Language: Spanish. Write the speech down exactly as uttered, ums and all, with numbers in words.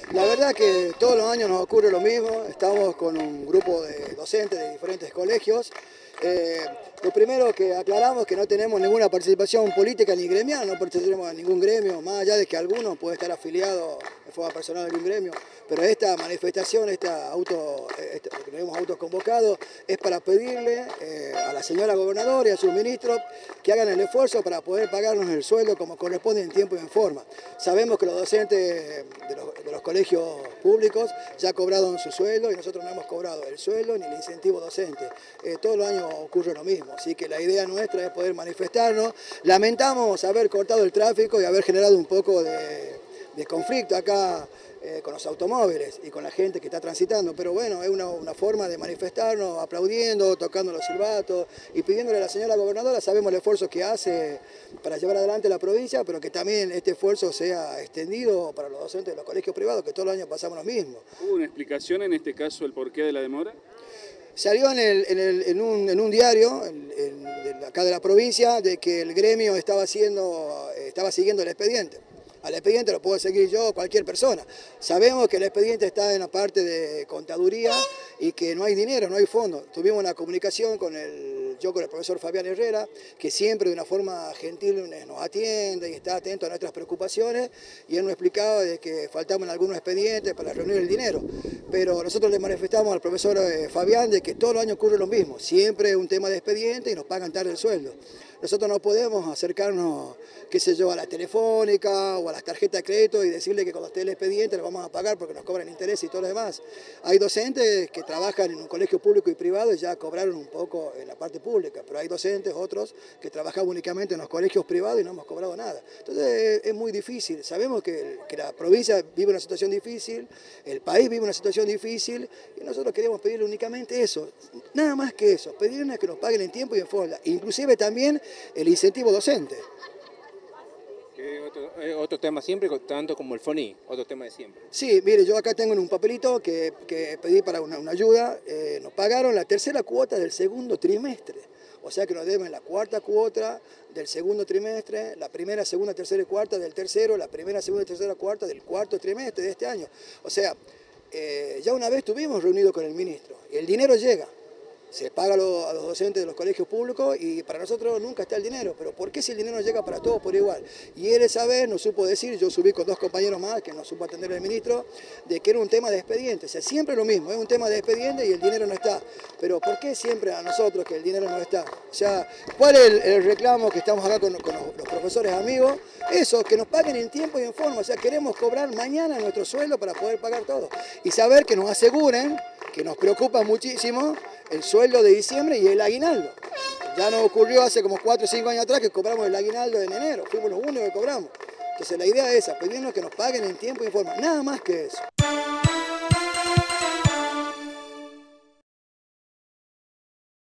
La verdad que todos los años nos ocurre lo mismo, estamos con un grupo de docentes de diferentes colegios. Eh, lo primero que aclaramos es que no tenemos ninguna participación política ni gremial, no pertenecemos a ningún gremio, más allá de que algunos pueden estar afiliados de forma personal a algún gremio, pero esta manifestación, esta auto, esta, que nos hemos autoconvocado, es para pedirle eh, a la señora gobernadora y a sus ministros que hagan el esfuerzo para poder pagarnos el sueldo como corresponde en tiempo y en forma. Sabemos que los docentes de los, de los colegios públicos ya cobraron su sueldo y nosotros no hemos cobrado el sueldo ni el incentivo docente. Eh, todos los años ocurre lo mismo, así que la idea nuestra es poder manifestarnos. Lamentamos haber cortado el tráfico y haber generado un poco de, de conflicto acá eh, con los automóviles y con la gente que está transitando, pero bueno, es una, una forma de manifestarnos, aplaudiendo, tocando los silbatos y pidiéndole a la señora gobernadora. Sabemos el esfuerzo que hace para llevar adelante la provincia, pero que también este esfuerzo sea extendido para los docentes de los colegios privados, que todos los años pasamos lo mismo. ¿Hubo una explicación en este caso el porqué de la demora? Salió en, el, en, el, en, un, en un diario, en, en, de acá de la provincia, de que el gremio estaba, haciendo, estaba siguiendo el expediente. Al expediente lo puedo seguir yo, cualquier persona. Sabemos que el expediente está en la parte de contaduría y que no hay dinero, no hay fondo. Tuvimos una comunicación con el, yo con el profesor Fabián Herrera, que siempre de una forma gentil nos atiende y está atento a nuestras preocupaciones, y él nos explicaba de que faltaban algunos expedientes para reunir el dinero. Pero nosotros le manifestamos al profesor Fabián de que todos los años ocurre lo mismo, siempre es un tema de expediente y nos pagan tarde el sueldo. Nosotros no podemos acercarnos, qué sé yo, a la telefónica o a las tarjetas de crédito y decirle que cuando esté el expediente le vamos a pagar porque nos cobran interés y todo lo demás. Hay docentes que trabajan en un colegio público y privado y ya cobraron un poco en la parte pública, pero hay docentes, otros, que trabajan únicamente en los colegios privados y no hemos cobrado nada. Entonces es muy difícil. Sabemos que, que la provincia vive una situación difícil, el país vive una situación difícil y nosotros queremos pedirle únicamente eso, nada más que eso, pedirles que nos paguen en tiempo y en forma, inclusive también el incentivo docente. Eh, otro, eh, otro tema siempre, tanto como el FONI, otro tema de siempre. Sí, mire, yo acá tengo en un papelito que, que pedí para una, una ayuda, eh, nos pagaron la tercera cuota del segundo trimestre, o sea que nos deben la cuarta cuota del segundo trimestre, la primera, segunda, tercera y cuarta del tercero, la primera, segunda y tercera cuarta del cuarto trimestre de este año. O sea, eh, ya una vez estuvimos reunidos con el ministro y el dinero llega. Se paga a los docentes de los colegios públicos y para nosotros nunca está el dinero. Pero ¿por qué si el dinero llega para todos por igual? Y él esa vez nos supo decir, yo subí con dos compañeros más que nos supo atender el ministro, de que era un tema de expediente. O sea, siempre lo mismo, es un tema de expediente y el dinero no está. Pero ¿por qué siempre a nosotros que el dinero no está? O sea, ¿cuál es el, el reclamo que estamos acá con, con los, los profesores amigos? Eso, que nos paguen en tiempo y en forma. O sea, queremos cobrar mañana nuestro sueldo para poder pagar todo. Y saber que nos aseguren, que nos preocupa muchísimo, el sueldo de diciembre y el aguinaldo. Ya nos ocurrió hace como cuatro o cinco años atrás que cobramos el aguinaldo en enero, fuimos los únicos que cobramos. Entonces la idea es esa, pedirnos que nos paguen en tiempo y en forma, nada más que eso.